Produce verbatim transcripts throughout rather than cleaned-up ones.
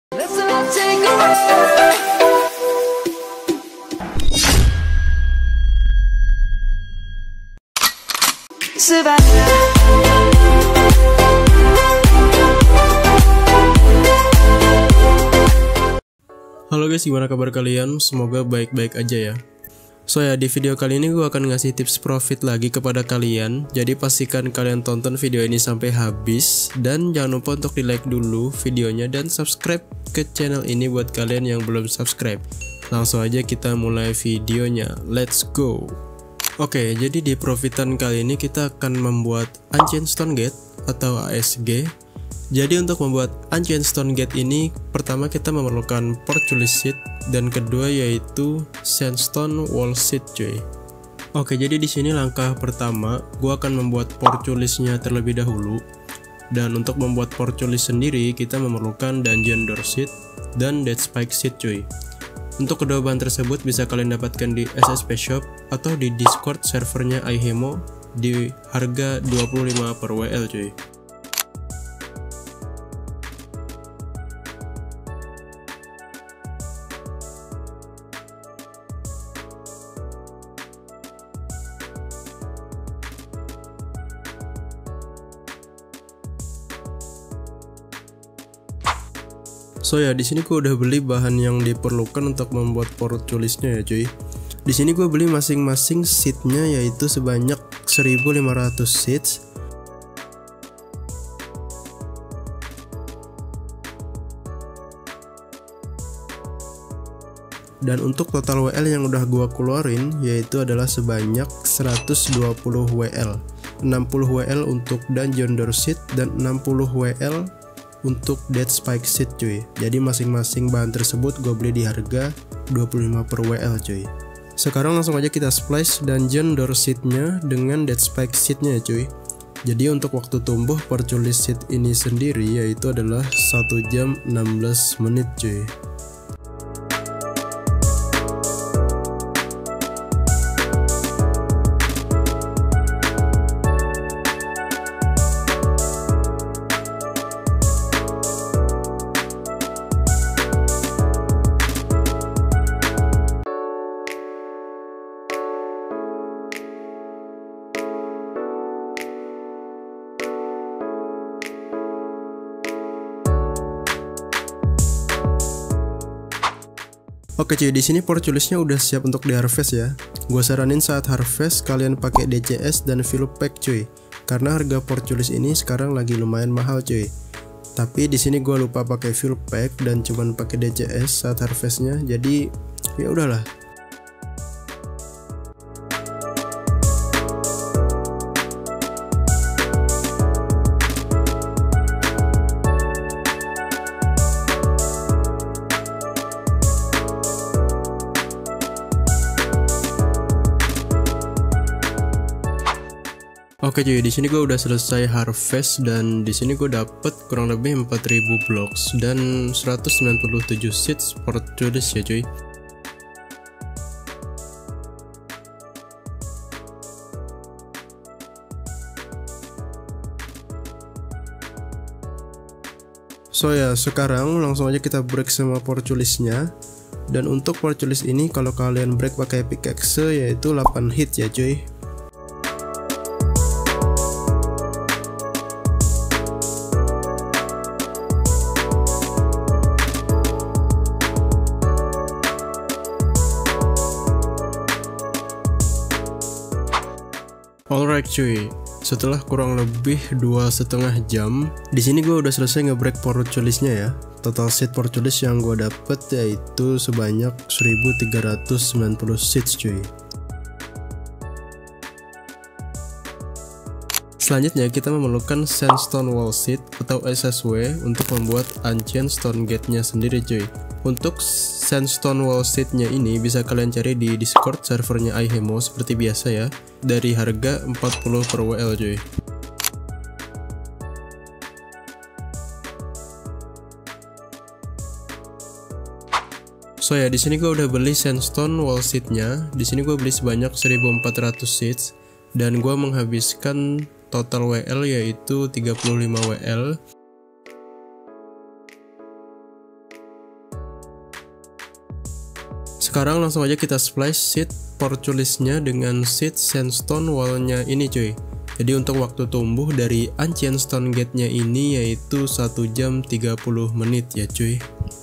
Let's all take a ride. Halo guys, gimana kabar kalian? Semoga baik-baik aja ya. So ya, di video kali ini gue akan ngasih tips profit lagi kepada kalian. Jadi pastikan kalian tonton video ini sampai habis. Dan jangan lupa untuk di like dulu videonya dan subscribe ke channel ini buat kalian yang belum subscribe. Langsung aja kita mulai videonya, let's go. Oke, jadi di profitan kali ini kita akan membuat Ancient Stone Gate atau A S G. Jadi untuk membuat Ancient Stone Gate ini, pertama kita memerlukan Portcullis Seed dan kedua yaitu Sandstone Wall Seed, cuy. Oke, jadi di sini langkah pertama, gua akan membuat Portcullisnya terlebih dahulu. Dan untuk membuat Portcullis sendiri, kita memerlukan Dungeon Door Seed dan Dead Spike Seed, cuy. Untuk kedua bahan tersebut bisa kalian dapatkan di S S P Shop atau di Discord servernya iHemo di harga dua puluh lima per W L, cuy. So ya, di sini gue udah beli bahan yang diperlukan untuk membuat Portcullisnya ya cuy. Di sini gue beli masing-masing seednya yaitu sebanyak seribu lima ratus seeds. Dan untuk total W L yang udah gue keluarin yaitu adalah sebanyak seratus dua puluh W L. enam puluh W L untuk Dungeon Door Seed dan enam puluh W L untuk Dead Spike Seed, cuy. Jadi masing-masing bahan tersebut gue beli di harga dua puluh lima per W L, cuy. Sekarang langsung aja kita splice Dungeon Door Seed-nya dengan Dead Spike Seed-nya, cuy. Jadi untuk waktu tumbuh Portcullis Seed ini sendiri yaitu adalah satu jam enam belas menit, cuy. Oke cuy, di sini Portcullisnya udah siap untuk di harvest ya. Gue saranin saat harvest kalian pakai D C S dan fill pack cuy. Karena harga Portcullis ini sekarang lagi lumayan mahal cuy. Tapi di sini gue lupa pakai fill pack dan cuman pakai D C S saat harvestnya. Jadi ya udahlah. Oke cuy, di sini gue udah selesai harvest dan di sini gue dapet kurang lebih empat ribu blocks dan seratus sembilan puluh tujuh seeds Portcullis ya cuy. So ya, sekarang langsung aja kita break semua Portcullisnya. Dan untuk Portcullis ini kalau kalian break pakai pickaxe yaitu delapan hit ya cuy. Alright cuy, setelah kurang lebih dua setengah jam, di sini gue udah selesai ngebreak Portcullisnya ya. Total seed Portcullis yang gue dapet yaitu sebanyak seribu tiga ratus sembilan puluh seeds cuy. Selanjutnya kita memerlukan Sandstone Wall Seed atau S S W untuk membuat Ancient Stone Gate-nya sendiri cuy. Untuk Sandstone Wall Seed-nya ini bisa kalian cari di Discord servernya iHemo seperti biasa ya, dari harga empat puluh per W L cuy. So ya, di sini gue udah beli Sandstone Wall Seed-nya. Di sini gue beli sebanyak seribu empat ratus seeds dan gue menghabiskan total W L yaitu tiga puluh lima W L. Sekarang langsung aja kita splice seed Porculisnya dengan seed Sandstone wallnya ini cuy. Jadi untuk waktu tumbuh dari Ancient Stone Gate-nya ini yaitu satu jam tiga puluh menit ya cuy.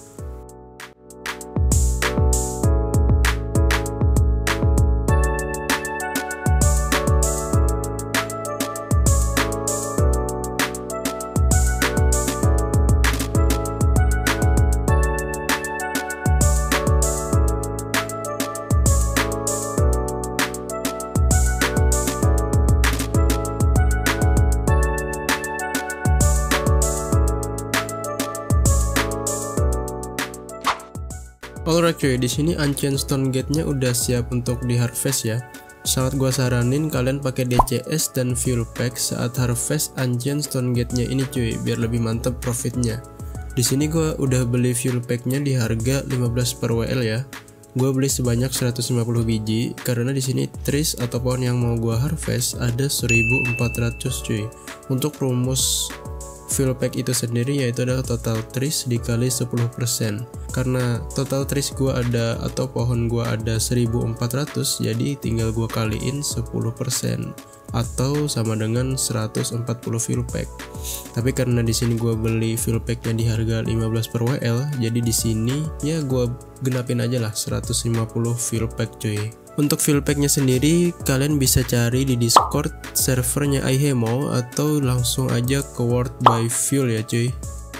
Alright cuy, di sini Ancient Stone Gate-nya udah siap untuk di harvest ya. Sangat gua saranin kalian pakai D C S dan fuel pack saat harvest Ancient Stone Gate-nya ini cuy, biar lebih mantap profitnya. Di sini gua udah beli fuel pack-nya di harga lima belas per W L ya. Gua beli sebanyak seratus lima puluh biji karena di sini trees atau pohon yang mau gua harvest ada seribu empat ratus cuy. Untuk rumus fuel pack itu sendiri yaitu adalah total trees dikali sepuluh persen. Karena total trees gua ada atau pohon gua ada seribu empat ratus, jadi tinggal gua kaliin sepuluh persen atau sama dengan seratus empat puluh fuel pack. Tapi karena di sini gua beli fuel packnya di harga lima belas per W L, jadi di sini ya gua genapin aja lah seratus lima puluh fuel pack cuy. Untuk fuel packnya sendiri kalian bisa cari di Discord servernya iHemo atau langsung aja ke World by Fuel ya cuy.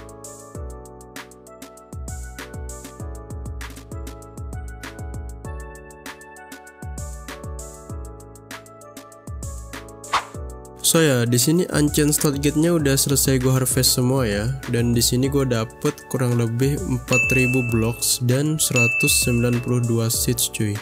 So ya, di sini Ancient Stone Gate-nya udah selesai gue harvest semua ya. Dan di sini gue dapet kurang lebih empat ribu blocks dan seratus sembilan puluh dua seeds cuy.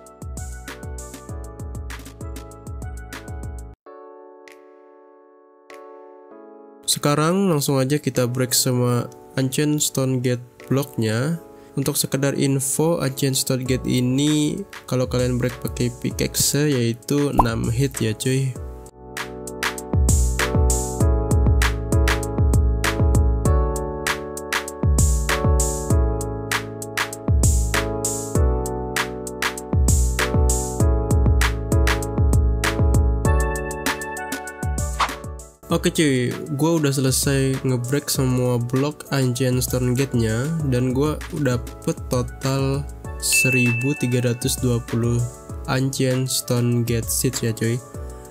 Sekarang langsung aja kita break semua Ancient Stone Gate blocknya. Untuk sekedar info, Ancient Stone Gate ini kalau kalian break pakai pickaxe yaitu enam hit ya cuy. Oke cuy, gue udah selesai ngebreak semua blok Ancient Stone Gate-nya dan gue dapet total seribu tiga ratus dua puluh Ancient Stone Gate seeds ya cuy.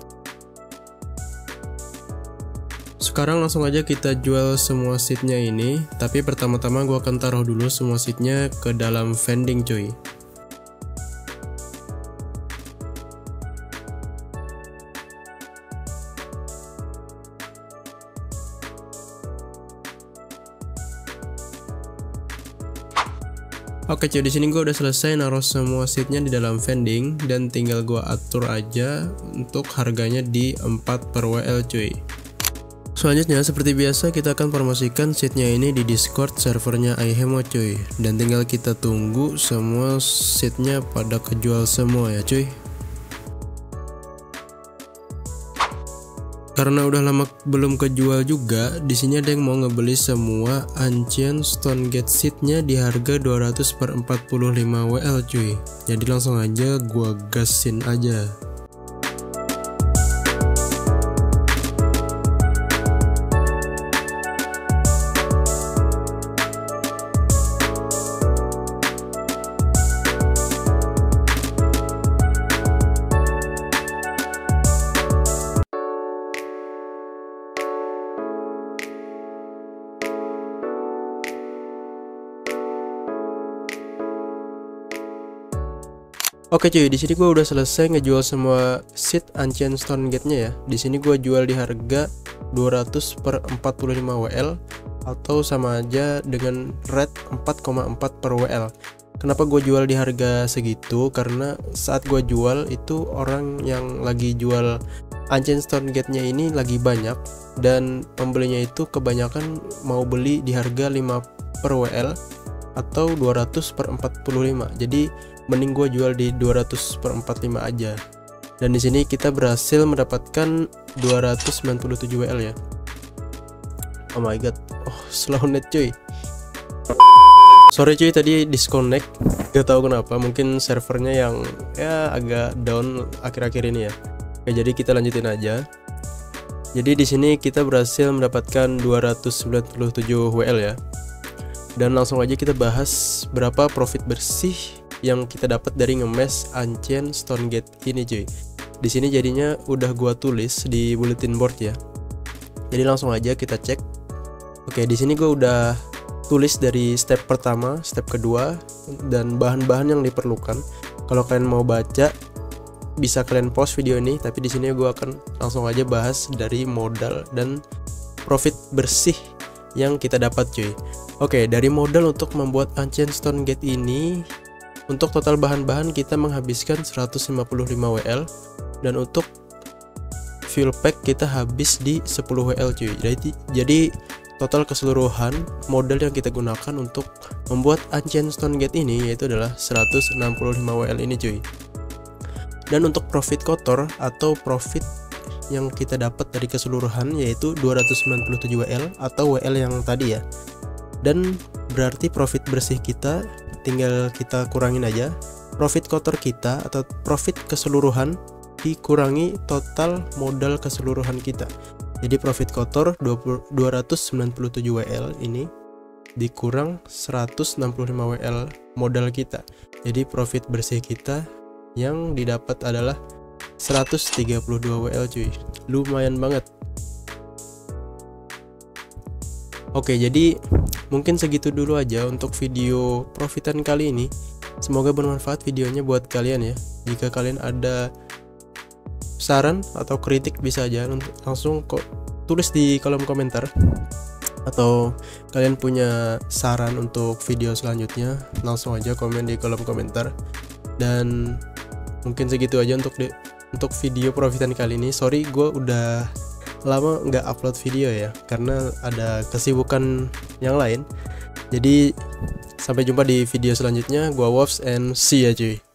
Sekarang langsung aja kita jual semua seednya ini, tapi pertama-tama gue akan taruh dulu semua seednya ke dalam vending cuy. Oke cuy, di sini gue udah selesai naruh semua seednya di dalam vending dan tinggal gue atur aja untuk harganya di empat per W L cuy. Selanjutnya seperti biasa kita akan promosikan seednya ini di Discord servernya iHemo cuy, dan tinggal kita tunggu semua seednya pada kejual semua ya cuy. Karena udah lama belum kejual juga, di sini ada yang mau ngebeli semua Ancient Stone Gate seednya di harga dua ratus per empat puluh lima W L cuy. Jadi langsung aja gua gasin aja. Oke cuy, di sini gue udah selesai ngejual semua seed Ancient Stone Gate-nya ya. Di sini gue jual di harga dua ratus per empat puluh lima W L atau sama aja dengan rate empat koma empat per W L. Kenapa gue jual di harga segitu? Karena saat gue jual itu orang yang lagi jual Ancient Stone Gate-nya ini lagi banyak dan pembelinya itu kebanyakan mau beli di harga lima per W L atau dua ratus per empat puluh lima. Jadi mending gue jual di dua ratus per empat puluh lima aja. Dan di sini kita berhasil mendapatkan dua ratus sembilan puluh tujuh W L ya. Oh my god. Oh, slow net cuy. Sorry cuy, tadi disconnect, gak tahu kenapa, mungkin servernya yang ya agak down akhir-akhir ini ya. Oke, jadi kita lanjutin aja. Jadi di sini kita berhasil mendapatkan dua ratus sembilan puluh tujuh W L ya. Dan langsung aja kita bahas berapa profit bersih yang kita dapat dari ngemes Unchained Stonegate ini cuy. Di sini jadinya udah gua tulis di bulletin board ya. Jadi langsung aja kita cek. Oke, di sini gua udah tulis dari step pertama, step kedua, dan bahan-bahan yang diperlukan. Kalau kalian mau baca, bisa kalian pause video ini. Tapi di sini gue akan langsung aja bahas dari modal dan profit bersih yang kita dapat cuy. Oke, dari modal untuk membuat Unchained Stonegate ini, untuk total bahan-bahan kita menghabiskan seratus lima puluh lima W L, dan untuk fuel pack kita habis di sepuluh W L cuy. Jadi, jadi total keseluruhan modal yang kita gunakan untuk membuat Unchained Stonegate ini yaitu adalah seratus enam puluh lima W L ini cuy. Dan untuk profit kotor atau profit yang kita dapat dari keseluruhan yaitu dua ratus sembilan puluh tujuh W L atau W L yang tadi ya. Dan berarti profit bersih kita tinggal kita kurangin aja profit kotor kita atau profit keseluruhan dikurangi total modal keseluruhan kita. Jadi profit kotor dua ratus sembilan puluh tujuh W L ini dikurang seratus enam puluh lima W L modal kita. Jadi profit bersih kita yang didapat adalah seratus tiga puluh dua W L cuy. Lumayan banget. Oke, jadi mungkin segitu dulu aja untuk video profitan kali ini. Semoga bermanfaat videonya buat kalian ya. Jika kalian ada saran atau kritik bisa aja langsung kok tulis di kolom komentar, atau kalian punya saran untuk video selanjutnya langsung aja komen di kolom komentar. Dan mungkin segitu aja untuk di, untuk video profitan kali ini. Sorry gue udah lama nggak upload video ya karena ada kesibukan yang lain. Jadi sampai jumpa di video selanjutnya. Gua Wops and see ya cuy.